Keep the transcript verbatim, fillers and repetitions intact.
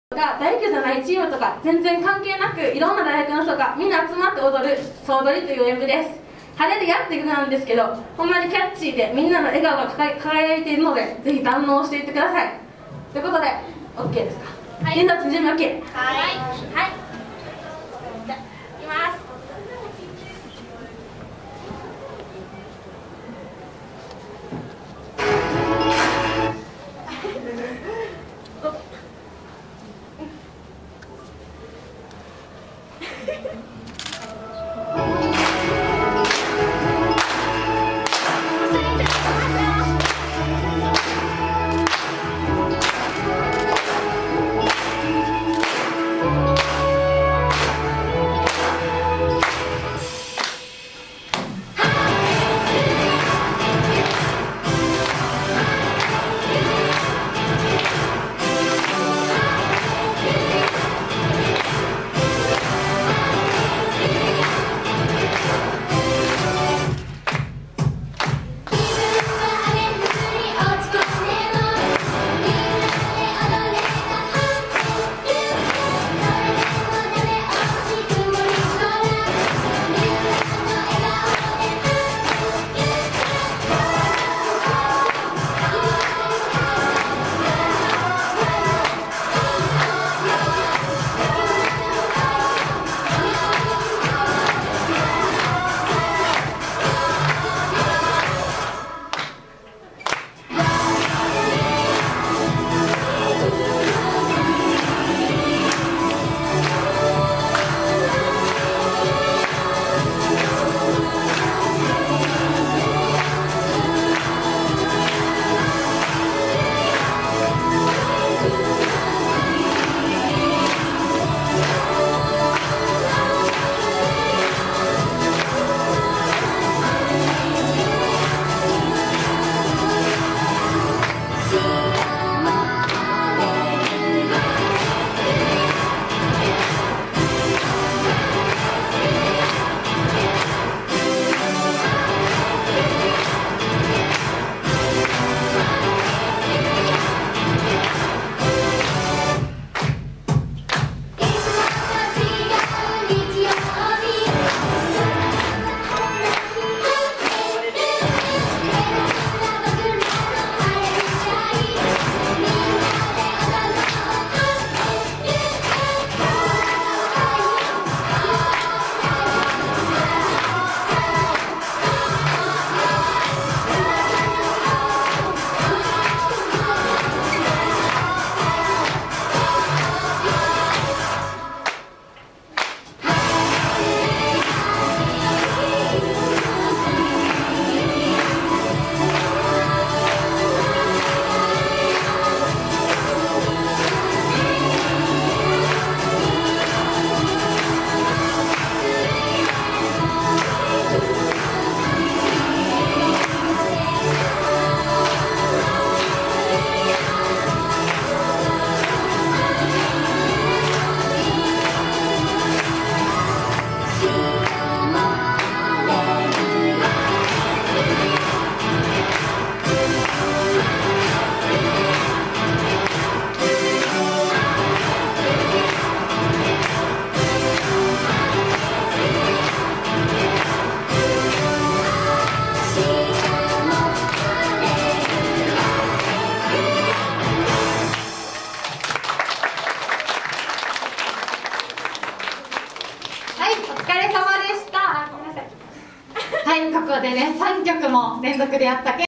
が大学じゃないチームとか全然関係なく、いろんな大学の人がみんな集まって踊る総踊りという演舞です。派手でやっていくなんですけど、ほんまにキャッチーでみんなの笑顔が輝いているので、ぜひ堪能していってください。ということで オーケー ですか？はい、現在準備 オーケー。 はいはい、じゃあいきます。 はい、ここでねさんきょくも連続でやったけ